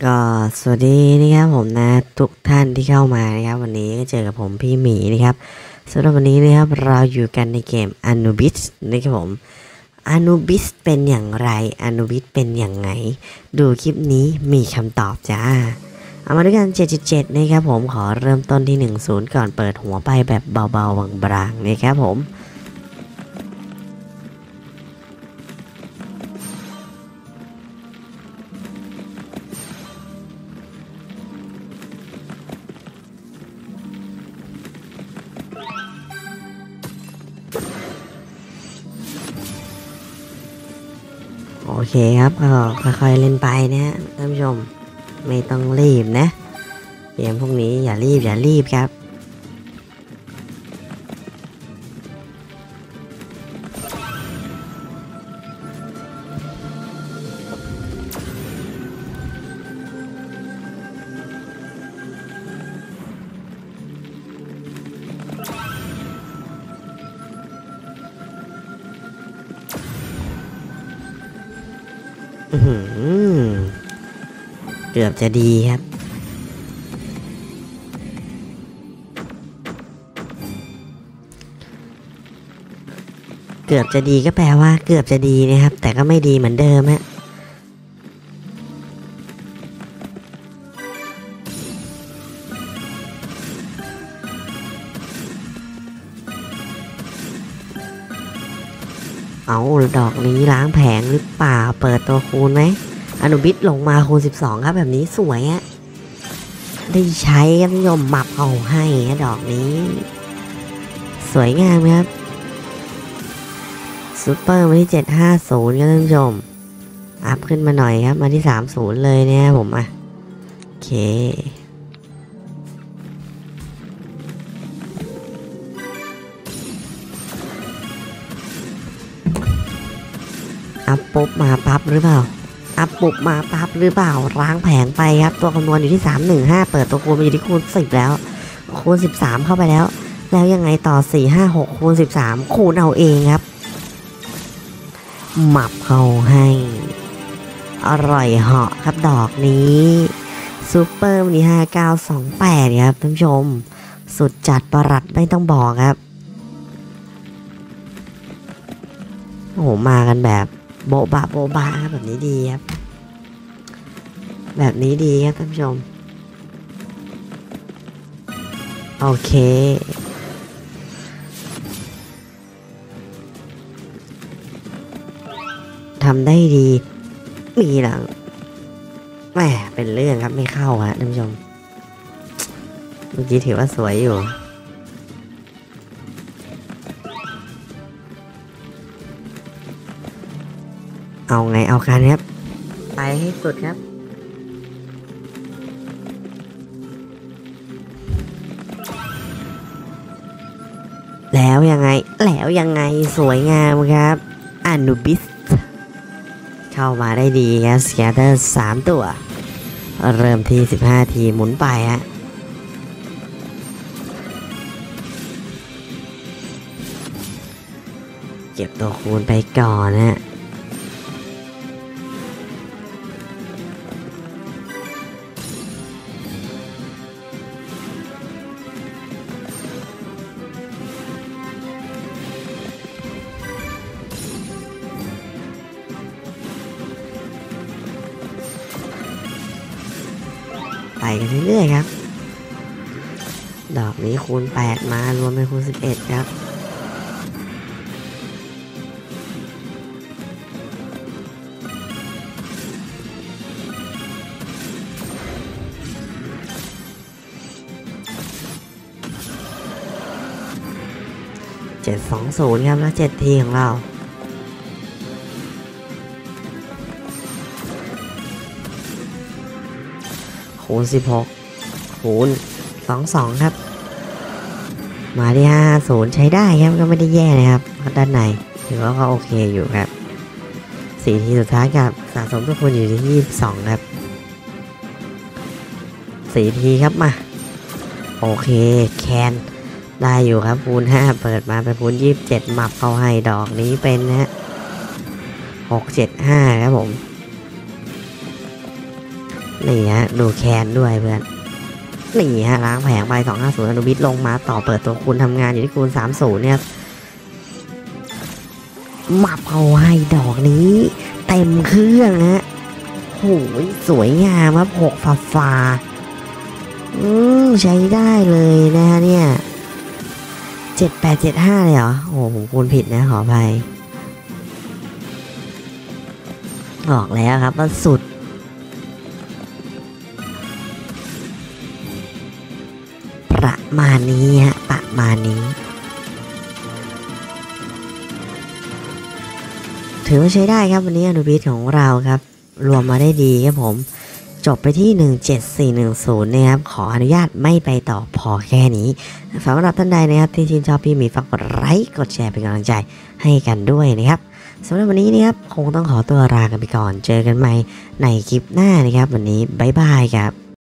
ก็สวัสดีนะครับผมนะทุกท่านที่เข้ามานะครับวันนี้ก็เจอกับผมพี่หมีนะครับสำหรับวันนี้นะครับเราอยู่กันในเกม Anubis นะครับผม Anubis เป็นอย่างไร Anubis เป็นอย่างไงดูคลิปนี้มีคำตอบจ้าเอามาด้วยกัน 7.7 นะครับผมขอเริ่มต้นที่ 10 ก่อนเปิดหัวไปแบบเบาๆบางๆนะครับผมโอเคครับก็ค่อยๆเล่นไปนะท่านผู้ชมไม่ต้องรีบนะเกมพวกนี้อย่ารีบครับเกือบจะดีครับเกือบจะดีก็แปลว่าเกือบจะดีนะครับแต่ก็ไม่ดีเหมือนเดิมฮะเอาดอกนี้ล้างแผงหรือเปล่าเปิดตัวคูณไหมอนุบิสลงมาคูณ12ครับแบบนี้สวยฮะได้ใช้ครับนิยมหมับเอาให้ดอกนี้สวยงามครับซูเปอร์มาที่750ครับท่านผู้ชมอัพขึ้นมาหน่อยครับมาที่30เลยเนี่ยผมโอเคอัพปุ๊บมาปั๊บหรือเปล่าอัพปุ๊บมาปั๊บหรือเปล่าล้างแผงไปครับตัวคำนวณอยู่ที่315เปิดตัวคูณมาอยู่ที่คูณ10แล้วคูณ13เข้าไปแล้วยังไงต่อ456คูณ13คูณเอาเองครับหมับเข้าให้อร่อยเหาะครับดอกนี้ซูเปอร์มันนี้5928ครับท่านผู้ชมสุดจัดประหลัดไม่ต้องบอกครับโอ้โหมากันแบบโบบะครับแบบนี้ดีครับแบบนี้ดีครับท่านผู้ชมโอเคทำได้ดีมีหลังแหมเป็นเรื่องครับไม่เข้าฮะท่านผู้ชมเมื่อกี้ถือว่าสวยอยู่เอาไงเอาการครับไปให้สุดครับแล้วยังไงสวยงามครับอนุบิสเข้ามาได้ดีครับสแกตเตอร์3ตัวเริ่มที่15ทีหมุนไปฮะเก็บตัวคูณไปก่อนฮะไปกันเรื่อยๆครับดอกนี้คูณ8มารวมเป็นคูณ11ครับ720ครับแล้ว7ทีของเราคูณ16คูณ22ครับมาที่50ใช้ได้ครับก็ไม่ได้แย่นะครับด้านในถือว่าก็โอเคอยู่ครับ4ทีสุดท้ายกับสะสมตัวคูณอยู่ที่22ครับ4ทีครับมาโอเคแคนได้อยู่ครับคูณ5เปิดมาไปคูณ27หมับเข้าให้ดอกนี้เป็นนะฮะ675ครับผมนี่ฮะดูแคนด้วยเพื่อนนี่ฮะล้างแผงไป250อนุบิสลงมาต่อเปิดตัวคูณทำงานอยู่ที่คูณ30เนี่ยมับเอาให้ดอกนี้เต็มเครื่องฮะโหยสวยงามครับ6ฟ้าใช้ได้เลยนะฮะเนี่ย7875เลยเหรอโอ้ผมคูณผิดนะขออภัยบอกแล้วครับว่าสุดประมาณนี้ฮะประมาณนี้ถือว่าใช้ได้ครับวันนี้อนุบิสของเราครับรวมมาได้ดีครับผมจบไปที่17410นะครับขออนุญาตไม่ไปต่อพอแค่นี้สำหรับท่านใดนะครับที่ชื่นชอบพี่หมีฝากกดไลค์กดแชร์เป็นกำลังใจให้กันด้วยนะครับสำหรับวันนี้นะครับคงต้องขอตัวลากันไปก่อนเจอกันใหม่ในคลิปหน้านะครับวันนี้บ๊ายบายครับ